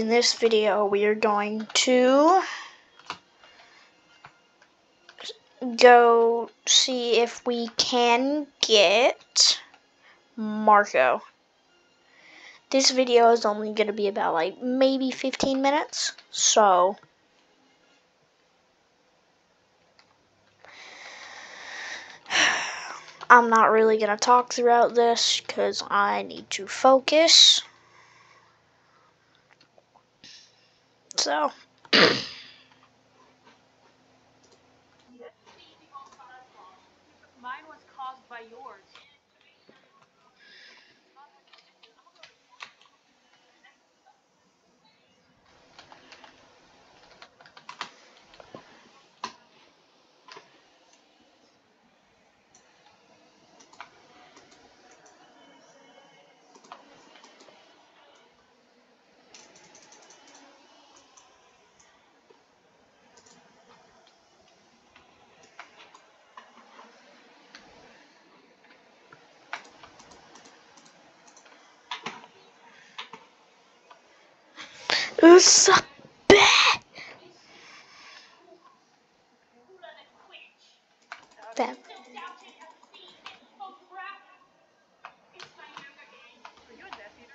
in this video we are going to go see if we can get Marco. This video is only going to be about like maybe 15 minutes, so I'm not really going to talk throughout this because I need to focus. So Mine was caused by yours. it's a bad. Damn. Are you a Death Eater?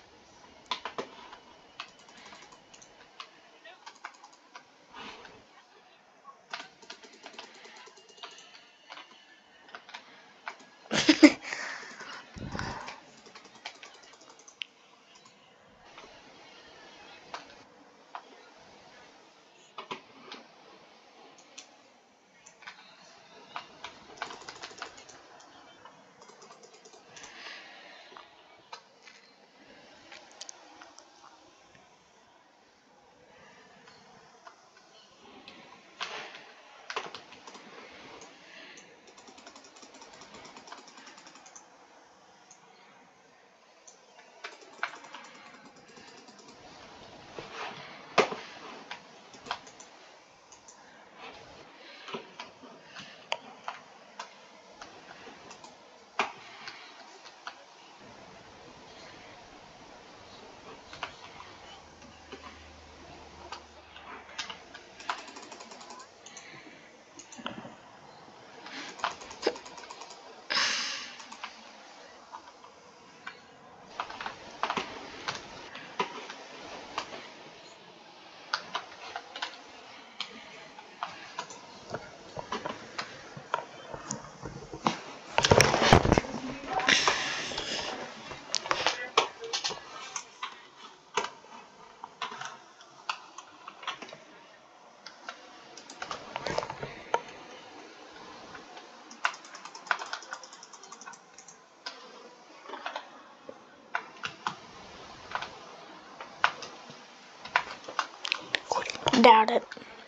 Doubt it.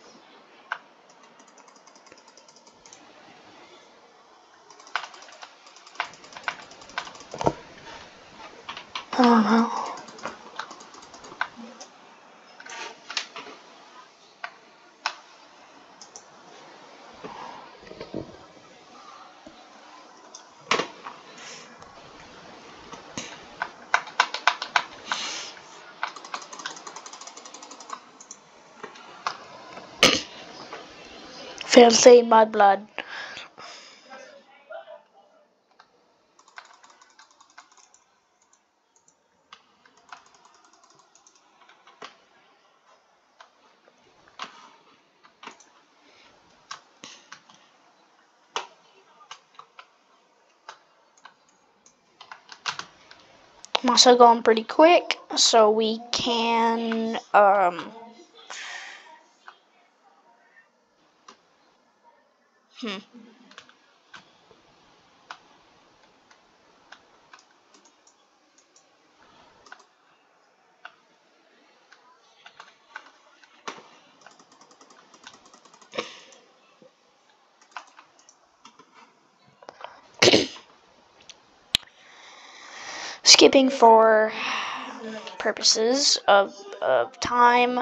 I don't know. Fancy my blood. I'm also going pretty quick, so we can skipping for purposes of time,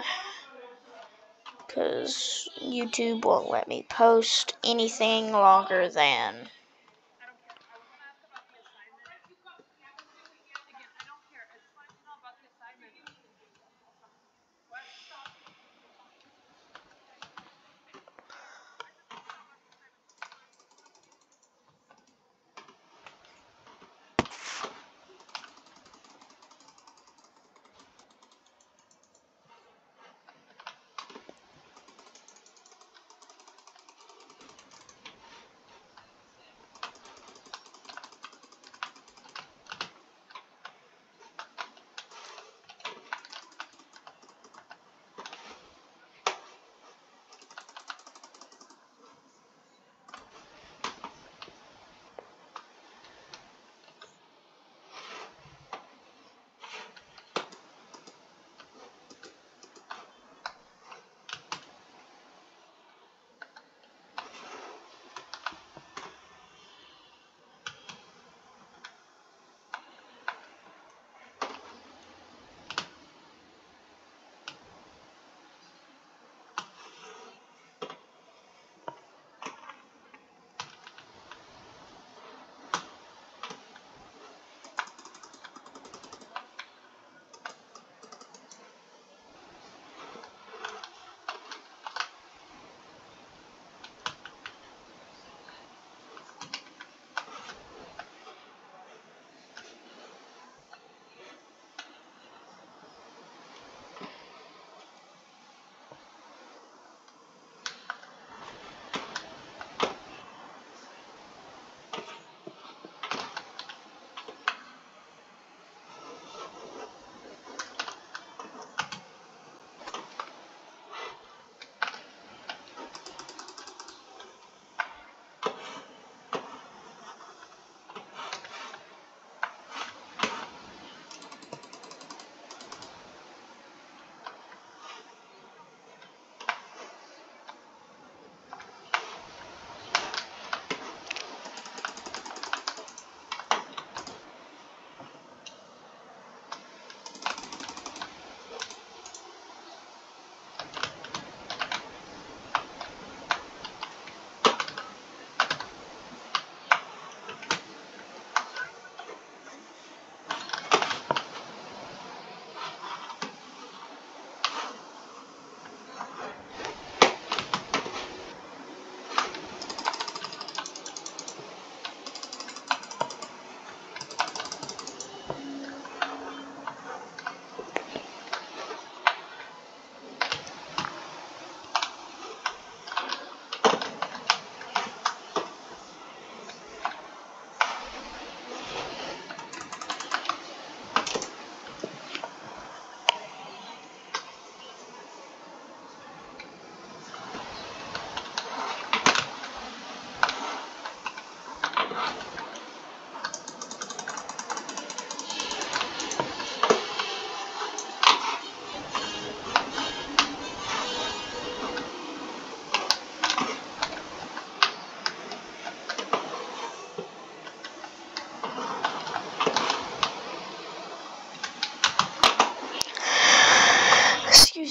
because YouTube won't let me post anything longer than I don't care. I was gonna ask about the assignment. Again, I don't care. I just wanted to know about the assignment.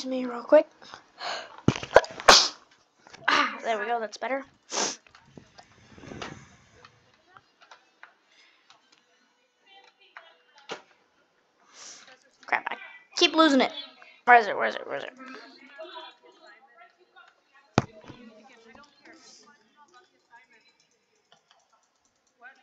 Excuse me real quick. There we go, that's better. Crap, I keep losing it. Where is it? Again, I don't care. If you want to know about the assignment, what?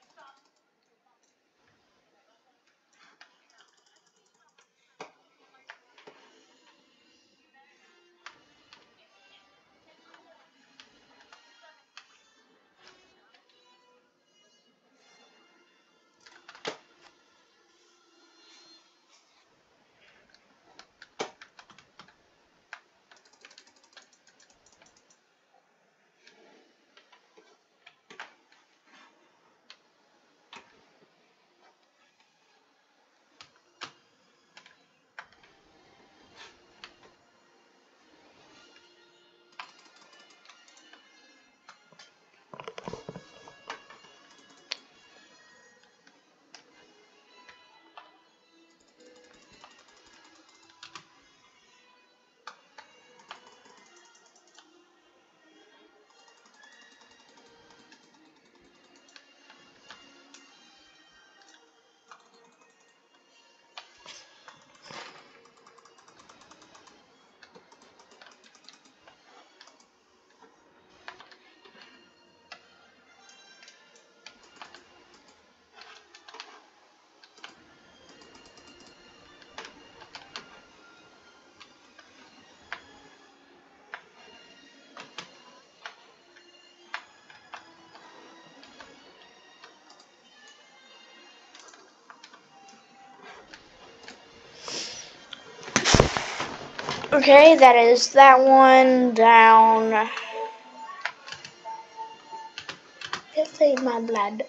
Okay, that is that one down. Just save my blood.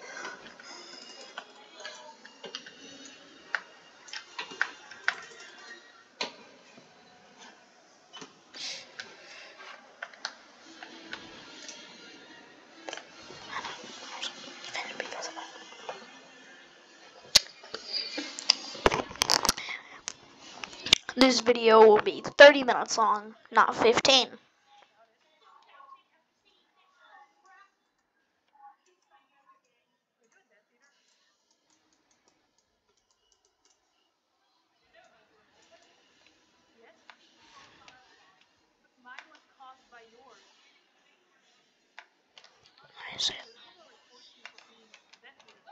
This video will be 30 minutes long, not 15. Yes? But mine was caused by yours. I see. I will report you for being a Death Eater.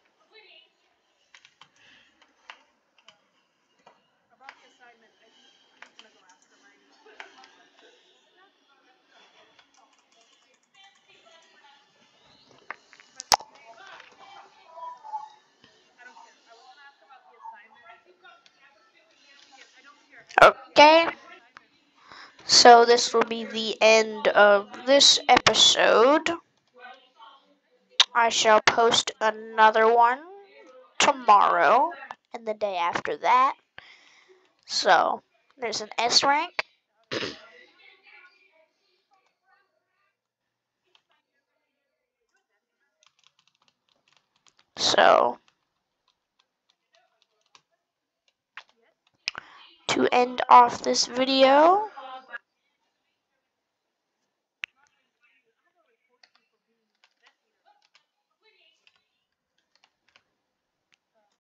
About the assignment, I think I'm gonna go ask Hermione. But Snape, I don't care. I was gonna ask about the assignment. Again, I don't care. I just want to know Okay, about the assignment. so this will be the end of this episode. I shall post another one tomorrow and the day after that. So, there's an S rank. So, to end off this video,